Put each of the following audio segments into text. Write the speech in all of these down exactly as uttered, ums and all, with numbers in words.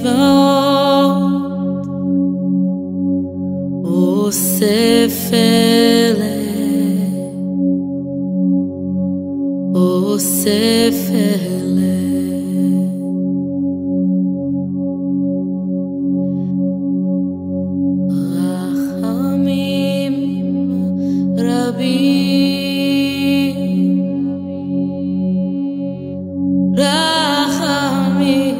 צבאות, אוסף אלה, אוסף אלה. רחמים רבים, רחמים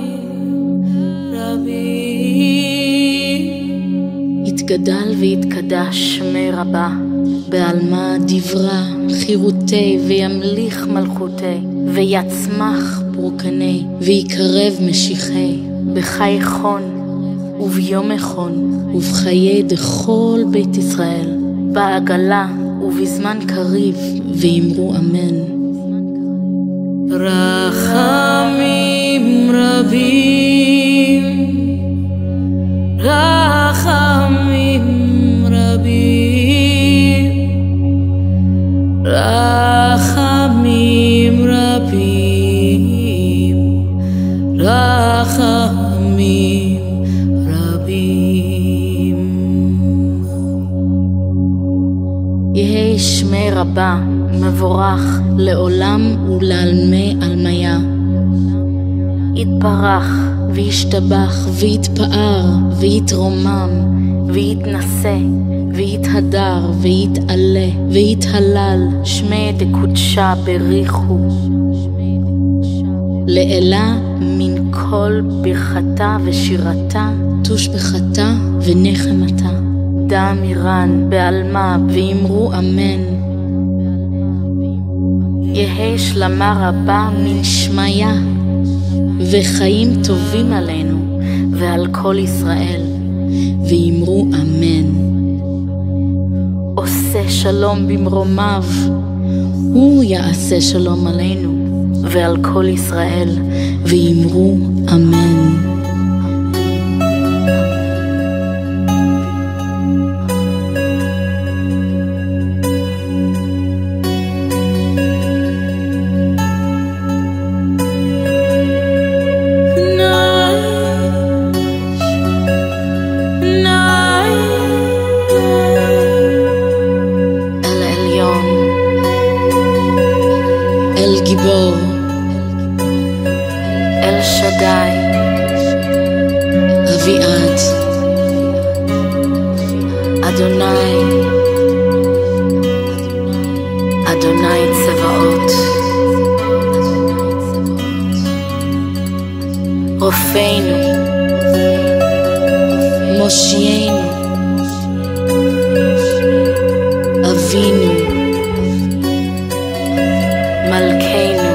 רבים. התגדל והתקדש שמי רבה, בעלמה דברה חירותי, וימליך מלכותי, ויצמח ברוקני, ויקרב משיחי, בחי חון וביום חון, ובחיי דכל בית ישראל, בעגלה ובזמן קריב, ואמרו אמן. רחמים רבים, רחמים רבים, רחמים רבים, רחמים רבים. יהי שמי רבה מבורך לעולם ולעלמי עלמיה. יתברך וישתבח ויתפאר ויתרומם ויתנשא ויתהדר ויתעלה ויתהלל שמי דקודשה בריחו, לאלה מן כל ברכתה ושירתה, תושבחתה ונחמתה. דם אירן בעלמה ואמרו אמן. יהי שלמה רבה מן שמיה, וחיים טובים עלינו ועל כל ישראל, ואמרו אמן. עושה שלום במרומיו, הוא יעשה שלום עלינו ועל כל ישראל, ואמרו אמן. אל גיבור, אל שדי, אביעד, אדוני, אדוני צבאות, רופאינו, מושיינו, אבינו, מלכנו.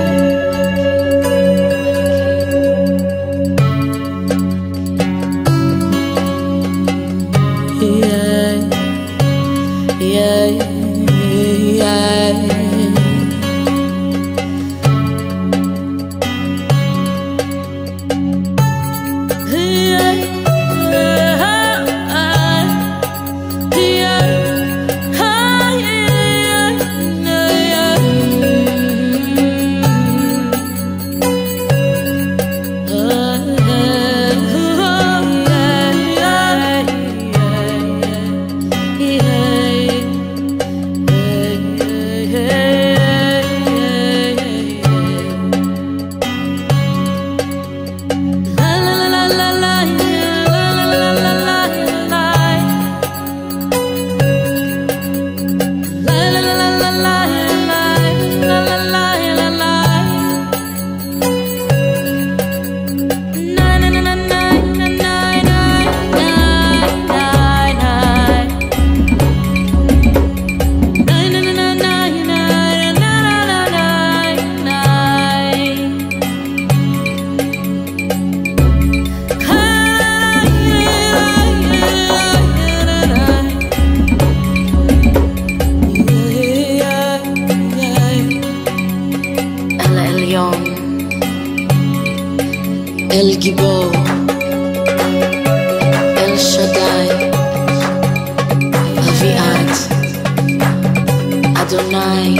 Yeah, yeah, yeah. אל גיבור, אל שדי, אביעד, אדוני,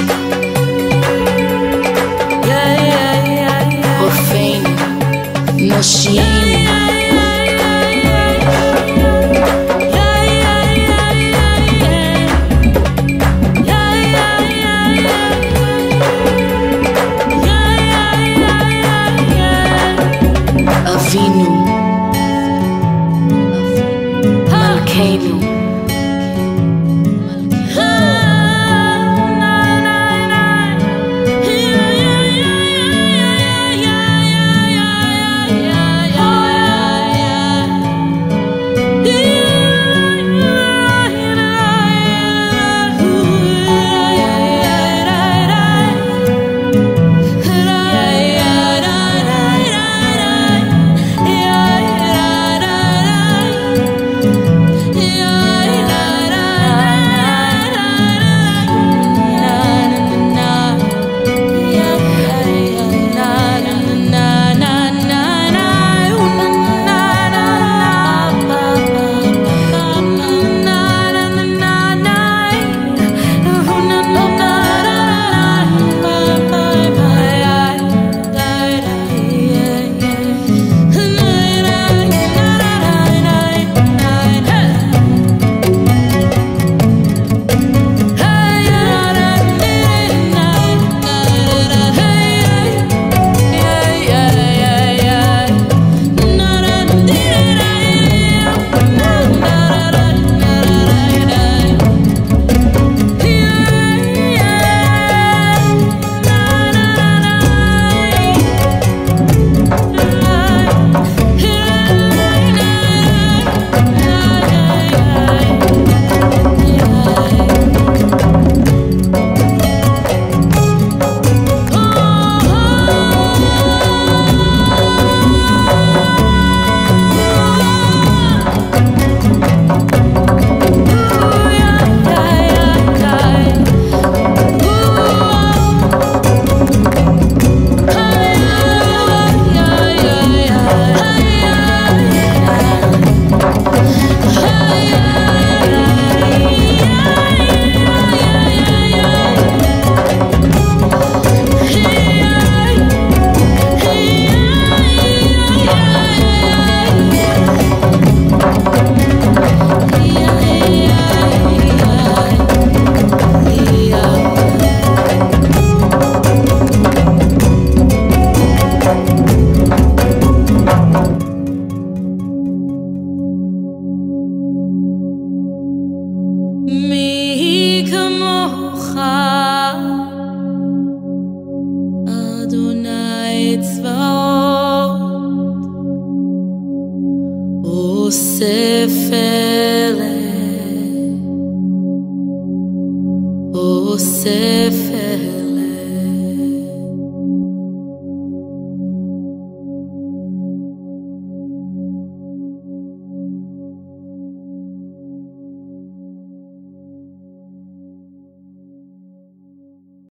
רופאינו, מושיינו, Avinu, Malkeinu. מי כמוך, אדוני צבאות, עושה פלא, עושה פלא.